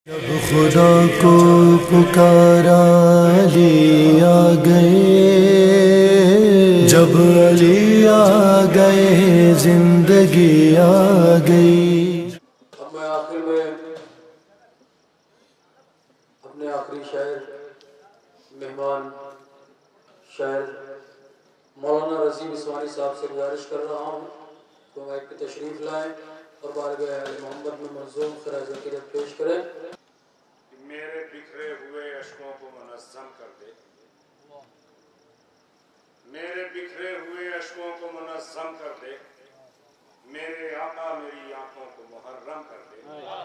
جب خدا کو پکارا علی آ گئے، جب علی آ گئے زندگی آ گئی۔ اب میں آخر میں اپنے آخری شاعر مہمان شاعر مولانا رضی بسوانی صاحب سے گزارش کر رہا ہوں کہ وہ ایک تشریف لائیں اور بارگاہ محمد میں منظوم خراج عقیدت پیش کریں۔ میرے بکھرے ہوئے اشکوں کو منظم کر دے، میرے بکھرے ہوئے اشکوں کو منظم کر دے، میرے آقا میری آنکھوں کو محرم کر دے۔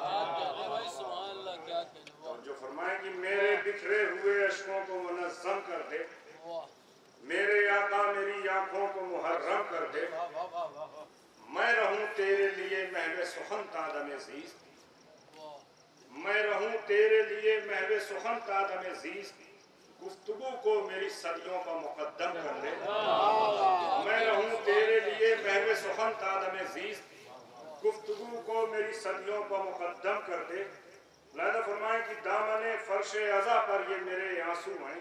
جو فرمائے کہ میرے بکھرے ہوئے اشکوں کو منظم کر دے، میرے آقا میری آنکھوں کو محرم کر دے، میں رہوں تیرے لیے محو سخن تا دم زیست، میں رہوں تیرے لیے محو سخن تا دم زیست، گفتگو کو میری صدیوں کا مقدم کر دے، میں رہوں تیرے لیے محو سخن تا دم زیست، گفتگو کو میری صدیوں کا مقدم کر دے۔ لہذا فرمائیں کہ دامن فرش عزا پر یہ میرے آنسو ہیں،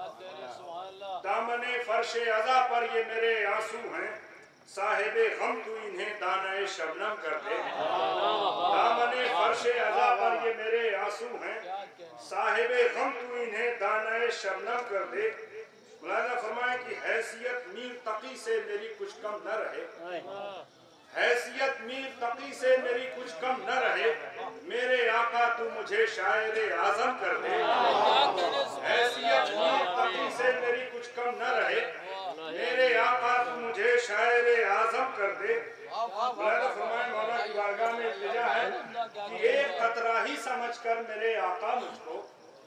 دامن فرش عزا پر یہ میرے آنسو ہیں، صاحب غم تو انہیں دانہ شبنم کر دے، دامن فرش عزا پر یہ میرے آنسو ہیں، صاحب غم تو انہیں دانہ شبنم کر دے۔ مولانا فرمائیں کہ حیثیت میر تقی سے میری کچھ کم نہ رہے، حیثیت میر تقی سے میری کچھ کم نہ رہے، میرے آقا تو مجھے شاعر اعظم کر دے، حیثیت میر تقی سے میری کچھ کم نہ رہے، میرے آقا تو مجھے شاعر اعظم کر دے۔ مولانا فرمائیں مولا کی بارگاہ میں التجا ہے کہ ایک قطرہ ہی سمجھ کر میرے آقا مجھ کو،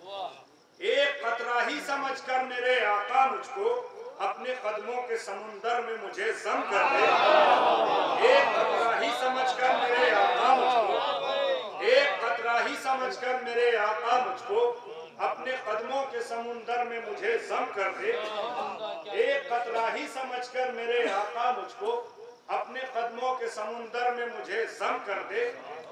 ایک قطرہ ہی سمجھ کر میرے آقا مجھ کو اپنے قدموں کے سمندر میں مجھے ضم کر دے، ایک قطرہ ہی سمجھ کر میرے آقا مجھ کو، ایک قطرہ ہی سمجھ کر میرے آقا مجھ کو اپنے قدموں کے سمندر میں مجھے ضم کر دے، ایک قطرہ ہی سمجھ کر میرے آقا مجھ کو اپنے قدموں کے سمندر میں مجھے ضم کر دے۔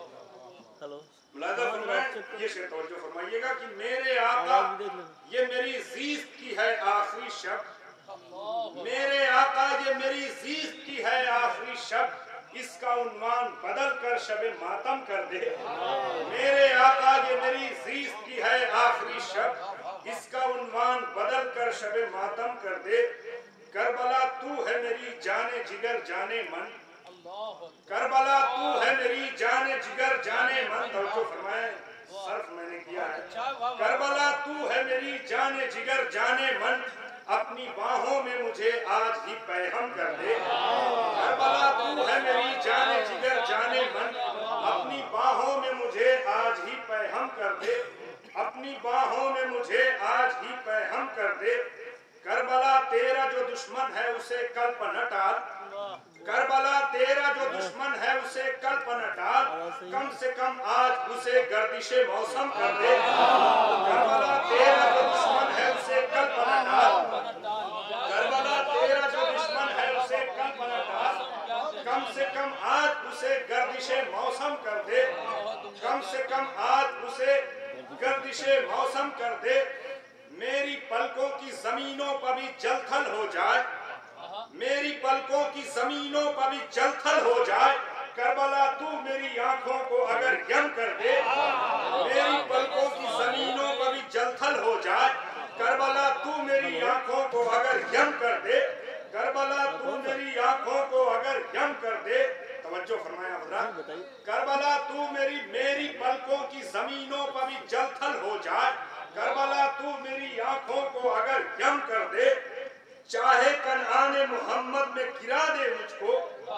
ملاحظہ فرمائیں، یہ شعر توجہ فرمائیے گا کہ میرے آقا یہ میری زیست کی ہے آخری شب، میرے آقا یہ میری زیست کی ہے آخری شب، اس کا عنوان بدل کر شب ماتم کر دے، میرے آقا یہ میری زیست کی ہے آخری شب، اس کا عنوان بدل کر شب ماتم کر دے۔ کربلا تو ہے میری جان جگر جانے من، کربلا تو ہے میری جان جگر جانے من، توجہ فرمائیں صرف میں نے کیا ہے، کربلا تو ہے میری جان جگر جانے من، اپنی باہوں میں مجھے آج ہی پیہم کر دے، کربلا تو ہے میری جان جگر جانے من، اپنی باہوں میں مجھے آج ہی پیہم کر دے، اپنی باہوں میں مجھے آج ہی پیہم کر دے۔ کربلا تیرا جو دشمن ہے اسے کل پہ ٹال، کربلا تیرا جو دشمن ہے اسے کل پہ ٹال، کم سے کم آج اسے گردش موسم کر دے، کربلا تیرا جو دشمن ہے اسے کل پہ ٹال، کربلا تیرا جو دشمن ہے اسے کل پہ ٹال، کم سے کم آج اسے گردش موسم کر دے، کم سے کم آج اسے گردش موسم کر دے۔ میری پلکوں کی زمینوں پر بھی جل تھل ہو جائے، میری پلکوں کی زمینوں پر بھی جل تھل ہو جائے، کربلا تو میری آنکھوں کو اگر یم کر دے، میری پلکوں کی زمینوں پر بھی جل تھل ہو جائے، کربلا تو میری آنکھوں کو اگر یم کر دے، کربلا تو میری آنکھوں کو اگر یم کر دے۔ توجہ فرمایا حضرات، کربلا تو میری پلکوں کی زمینوں پر بھی جل تھل ہو جائے، کربلا تو میری آنکھوں کو اگر یم کر دے، چاہے کنعان محمد میں گرا دے مجھ کو،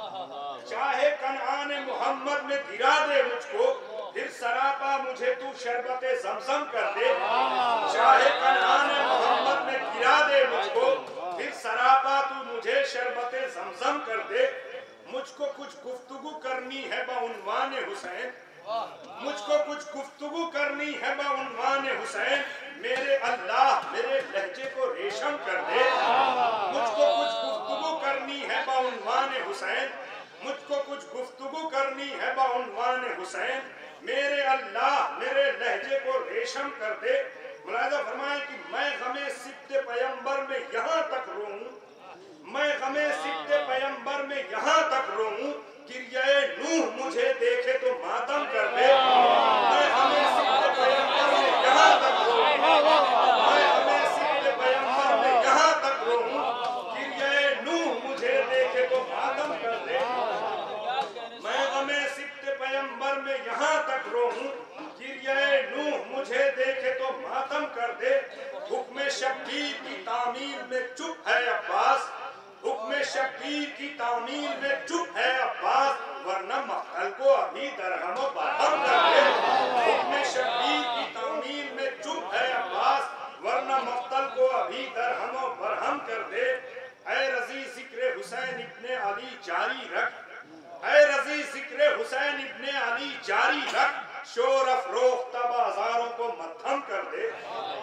چاہے کنعان محمد میں گرا دے مجھ کو، پھر سراپا مجھے تو شربت زمزم کر دے، چاہے کنعان محمد میں گرا دے مجھ کو، پھر سراپا تو مجھے شربت زمزم کر دے۔ مجھ کو کچھ گفتگو کرنی ہے بعنوان حسین، مجھ کو کچھ گفتگو کرنی ہے بعنوان حسین، میرے اللہ میرے لہجے کو ریشم کر دے، مجھ کو کچھ گفتگو کرنی ہے بعنوان حسین، مجھ کو کچھ گفتگو کرنی ہے بعنوان حسین، میرے اللہ میرے لہجے ریشم کر دے. ملاحظہ فرمائیں کہ میں غمِ سبط پیمبر میں یہاں تک روؤں, میں غمِ سبط پیمبر میں یہاں تک روؤں, گریہ نوح مجھے دیکھے تو ماتم کر دے. میں غمِ سبط پیمبر میں یہاں تک روؤں, میں غمِ سبط پیمبر میں یہاں تک روؤں, گریہ نوح مجھے دیکھے تو ماتم کر دے. میں غمِ سبط پیمبر میں یہاں تک روؤں, گریہ نوح مجھے دیکھے تو ماتم کر دے. حکم شبیر کی تعمیل میں چپ ہے عباس, حکم شبیر کی تعمیل میں چپ ہے عباس, ورنہ مقتل کو ابھی درہم و برہم کر دے. حکم شبیر کی تعمیل میں چپ ہے عباس, ورنہ مقتل کو ابھی درہم و برہم کر دے. اے رضی ذکر حسین ابن علی جاری رکھ, اے رضی ذکر حسین ابن علی جاری رکھ, شور افروختہ بازاروں کو مدھم کر دے.